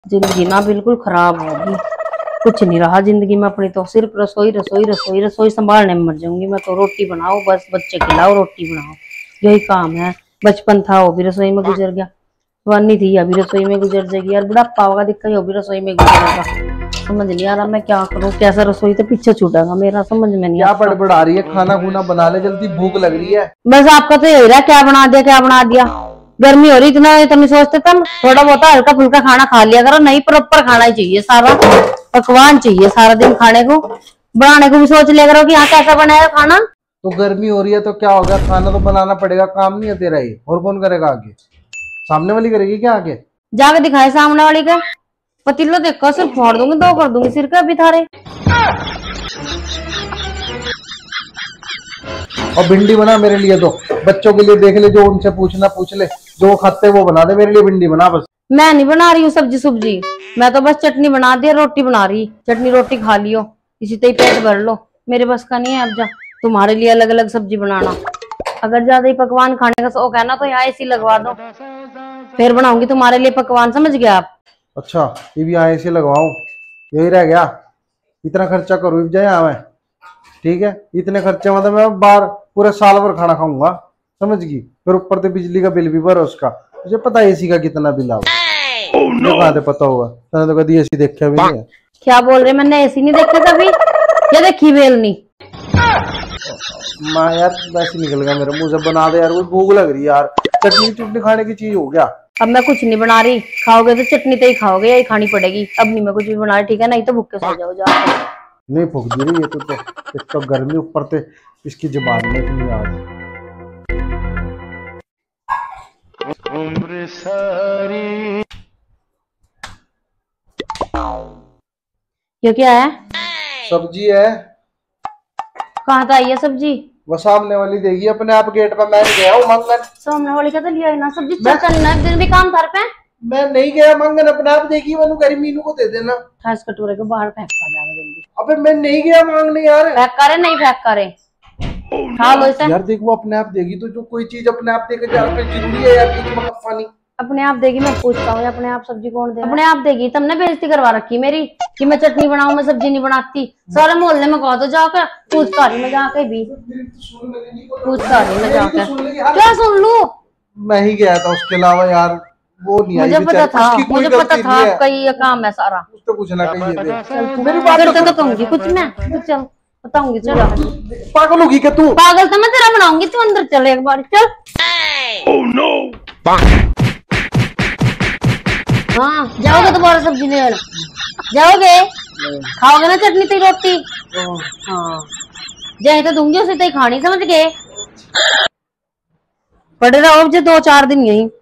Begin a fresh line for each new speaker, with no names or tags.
जिंदगी ना बिल्कुल खराब होगी, कुछ नहीं रहा जिंदगी में अपनी। तो सिर्फ रसोई रसोई रसोई रसोई संभालने में मर जाऊंगी मैं तो। रोटी बनाओ बस, बच्चे खिलाओ, रोटी बनाओ, यही काम है। बचपन था वो भी रसोई में गुजर गया, जवानी थी अभी रसोई में गुजर जाएगी यार। बुढ़ापा होगा दिक्कत, वो भी रसोई में गुजरेगा। समझ नहीं आ रहा मैं क्या करूं, कैसा रसोई तो पीछे छूटेगा मेरा, समझ में नहीं
क्या बड़बड़ा रही है। खाना खुना बना ले जल्दी, भूख लग रही है।
बस आपका तो यही रहा, क्या बना दिया क्या बना दिया। गर्मी हो रही इतना नहीं सोचते तुम, थोड़ा बहुत हल्का फुल्का खाना खा लिया करो। नहीं, प्रॉपर खाना ही चाहिए, सारा पकवान चाहिए सारा दिन खाने को। बनाने को भी सोच लिया करो कि यहाँ कैसा बनाएगा खाना।
तो गर्मी हो रही है तो क्या होगा, खाना तो बनाना पड़ेगा, काम नहीं है तेरा ये। और कौन करेगा आगे? सामने वाली करेगी क्या आगे?
जाके दिखाए सामने वाली का पतीला, देखो सिर्फ फोड़ दूंगी, दो कर दूंगी सिर का भी थारे।
और भिंडी बना मेरे लिए, तो बच्चों के लिए देख ले, जो उनसे पूछना पूछ ले, जो वो खाते वो बना दे, मेरे लिए भिंडी बना बस।
मैं नहीं बना रही हूँ सब्जी सुब्जी, मैं तो बस चटनी बना दी, रोटी बना रही। चटनी रोटी खा लियो, इसी तरह पेट भर लो, मेरे बस का नहीं है अब जा तुम्हारे लिए अलग अलग सब्जी बनाना। अगर ज्यादा ही पकवान खाने का शौक है ना तो यहाँ एसी लगवा दो, फिर बनाऊंगी तुम्हारे लिए पकवान, समझ गए आप?
अच्छा, ये भी यहाँ एसी लगवाऊं? यही रह गया, इतना खर्चा करूँ जाए यहाँ मैं? ठीक है, इतने खर्चे मतलब मैं बाहर पूरे साल भर खाना खाऊंगा, समझ गई? फिर ऊपर से बिजली का बिल भी भरो उसका। मुझे पता है एसी का कितना बिल आवा। कहाँ से पता होगा, मैंने तो कभी एसी देखा भी नहीं है।
क्या बोल रहे, मैंने एसी नहीं देखा कभी, ये देखी बेलनी।
माँ यार वैसे निकल गया मेरे मुंह से, बना दे यार, वो भूख लग रही है यार। चटनी चुटनी खाने की चीज हो गया।
अब मैं कुछ नहीं बना रही, खाओगे तो चटनी तो ही खाओगे, यही खानी पड़ेगी। अब नहीं मैं कुछ भी बना रही, ठीक है? नहीं तो भूखे सो जाओ जाओ।
नहीं फूक दी रही है तो एक तो गर्मी ऊपर से इसकी जुबान में इतनी आज। उम्र सारी
ये क्या है?
सब्जी है।
कहाँ से आई है सब्जी?
वो सामने वाली देगी अपने आप गेट पर, मैं नहीं गया हूँ मंगन।
सामने वाली का तो लिया है ना सब्जी, चलना दिन भी काम कर पे।
मैं नहीं गया मंगन, अपने आप देगी, मैंने करी मीनू को दे देना।
ठस कटोरे के बाहर फेंक कर जाएगा जल्दी।
अबे मैं नहीं गया मांगने यार।
फेंक करे नहीं फेंक करे
यार देख, वो अपने आप देगी, तो जो कोई चीज अपने आप देकर जा जरूरी है यार, बीच में पानी
अपने आप देगी। मैं पूछता हूँ अपने आप सब्जी कौन दे? अपने आप देगी। तुमने बेइज्जती करवा रखी मेरी कि मैं चटनी बनाऊं, मैं सब्जी नहीं बनाती। सारे मोहल्ले में कहा तो जाकर पूछता रही मैं, जाके भी पूछता रही मैं जाकर। क्या सुन लू? मैं
ही गया था, उसके अलावा यार वो नहीं आई।
मुझे पता था आपका ये काम है सारा।
तो कुछ ना कहिए,
मेरी बात तो कहूंगी कुछ मैं, तो चल बताऊंगी। चल
पागल होगी क्या तू?
पागल तो मैं तेरा बनाऊंगी, तू अंदर चल एक बार चल।
Oh no.
हाँ जाओगे दोबारा सब्जी लेना? जाओगे? खाओगे ना चटनी तेरी रोटी? हाँ जय तो दूंगी उसे तो ही खानी, समझ गए? पड़े रहो मुझे 2-4 दिन यही।